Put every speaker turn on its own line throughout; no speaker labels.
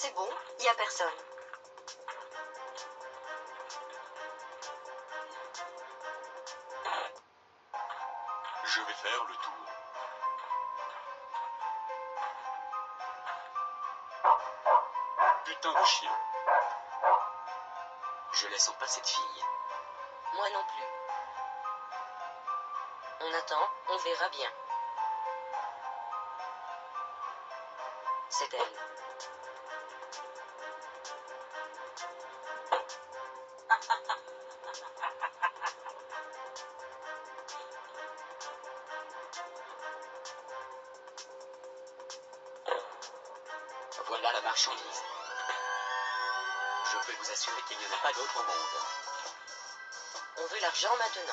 C'est bon, y a personne.
Je vais faire le tour. Putain de chien.
Je la sens pas cette fille.
Moi non plus. On attend, on verra bien. C'est elle.
Voilà la marchandise. Je peux vous assurer qu'il n'y en a pas d'autre au monde.
On veut l'argent maintenant.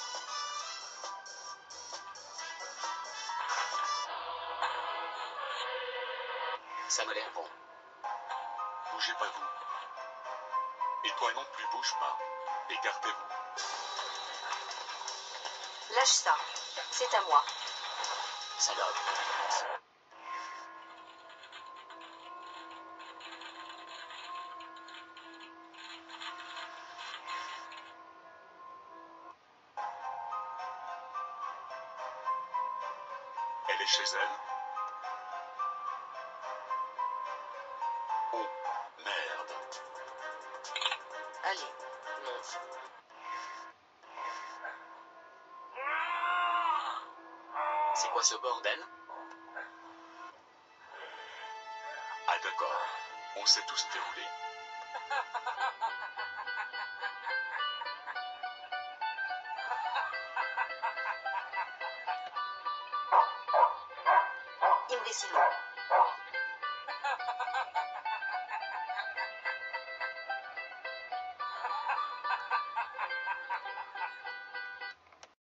Ça me l'air bon.
Bougez pas vous. Et toi non plus bouge pas. Écartez-vous.
Lâche ça. C'est à moi.
Salope.
Elle est chez elle. Oh, merde.
Allez, monte.
C'est quoi ce bordel?
Ah d'accord. On s'est tous déroulé.
Imbécile.